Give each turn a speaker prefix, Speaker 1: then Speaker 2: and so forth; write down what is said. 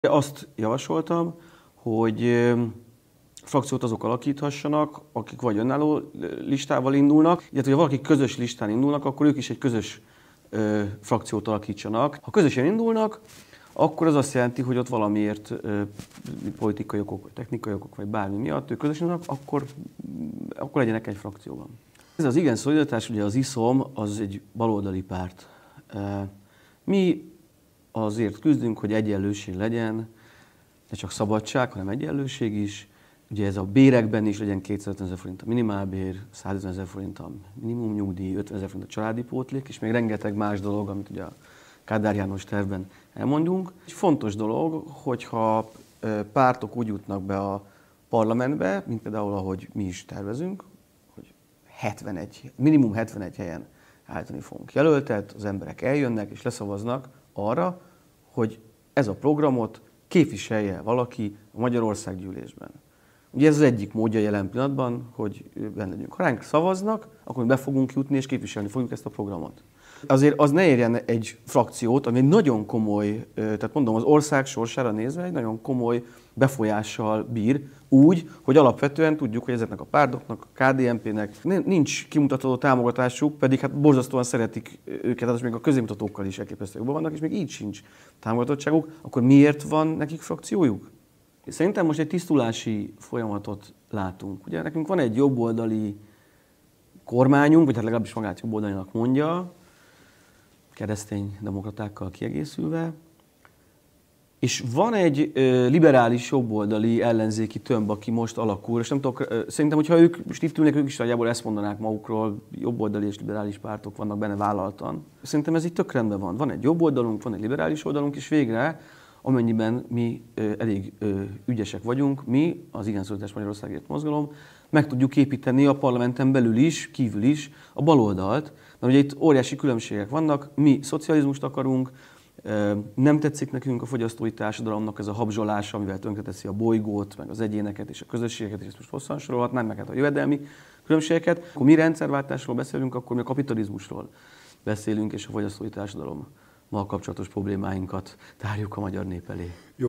Speaker 1: Azt javasoltam, hogy frakciót azok alakíthassanak, akik vagy önálló listával indulnak, illetve ha valaki közös listán indulnak, akkor ők is egy közös frakciót alakítsanak. Ha közösen indulnak, akkor az azt jelenti, hogy ott valamiért politikai okok, vagy technikai okok, vagy bármi miatt ők közösen indulnak, akkor legyenek egy frakcióban. Ez az Igen Szolidaritás, ugye az ISZOM, az egy baloldali párt. Mi azért küzdünk, hogy egyenlőség legyen, ne csak szabadság, hanem egyenlőség is. Ugye ez a bérekben is legyen 250 000 forint a minimálbér, 150 000 forint a minimumnyugdíj, 50 000 forint a családi pótlék, és még rengeteg más dolog, amit ugye a Kádár János tervben elmondjunk. Egy fontos dolog, hogyha pártok úgy jutnak be a parlamentbe, mint például ahogy mi is tervezünk, hogy minimum 71 helyen állítani fogunk jelöltet, az emberek eljönnek és leszavaznak arra, hogy ez a programot képviselje valaki a Magyarországgyűlésben. Ugye ez az egyik módja jelen pillanatban, hogy benne legyünk. Ha ránk szavaznak, akkor mi be fogunk jutni és képviselni fogjuk ezt a programot. Azért az ne érjen egy frakciót, ami egy nagyon komoly, tehát mondom, az ország sorsára nézve egy nagyon komoly befolyással bír, úgy, hogy alapvetően tudjuk, hogy ezeknek a pártoknak, a KDNP-nek nincs kimutató támogatásuk, pedig hát borzasztóan szeretik őket, az még a középmutatókkal is elképesztő jobban vannak, és még így sincs támogatottságuk, akkor miért van nekik frakciójuk? Szerintem most egy tisztulási folyamatot látunk. Ugye nekünk van egy jobboldali kormányunk, vagy hát legalábbis magát jobboldalinak mondja, keresztény demokratákkal kiegészülve, és van egy liberális jobboldali ellenzéki tömb, aki most alakul, és nem tudok, szerintem, hogyha ők most itt ülnek, ők is nagyjából ezt mondanák magukról, jobboldali és liberális pártok vannak benne vállaltan. Szerintem ez itt tök rendben van. Van egy jobb oldalunk, van egy liberális oldalunk, és végre, amennyiben mi elég ügyesek vagyunk, mi, az Igen Szolidaritás Magyarországért mozgalom, meg tudjuk építeni a parlamenten belül is, kívül is a baloldalt, mert ugye itt óriási különbségek vannak, mi szocializmust akarunk, nem tetszik nekünk a fogyasztói társadalomnak ez a habzsolása, amivel tönkreteszi a bolygót, meg az egyéneket és a közösségeket, és ezt most hosszan sorolhatnám, meg hát a jövedelmi különbségeket. Akkor mi rendszerváltásról beszélünk, akkor mi a kapitalizmusról beszélünk, és a fogyasztói társadalommal kapcsolatos problémáinkat tárjuk a magyar nép elé.